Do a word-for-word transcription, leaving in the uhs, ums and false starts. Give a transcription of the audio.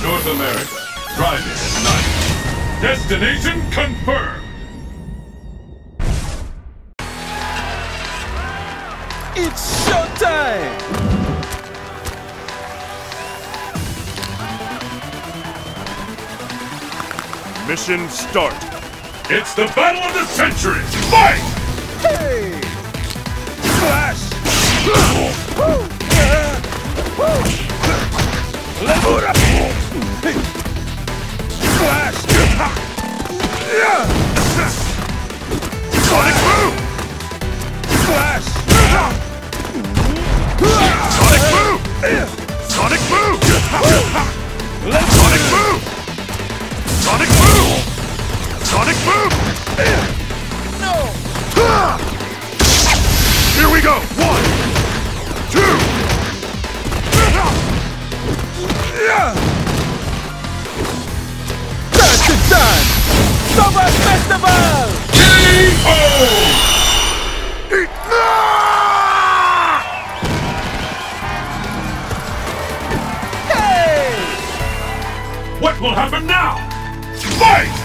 North America. Driving at night. Destination confirmed. It's showtime! Mission start. It's the battle of the century. Fight! Hey! Flash! Lemura! Flash! Sonic boom! Flash! Sonic boom! Sonic boom! Sonic boom! Sonic boom! Sonic boom! No! Here we go! One! Two! Dance to dance! Summer Festival! K O! Hey! What will happen now? Fight!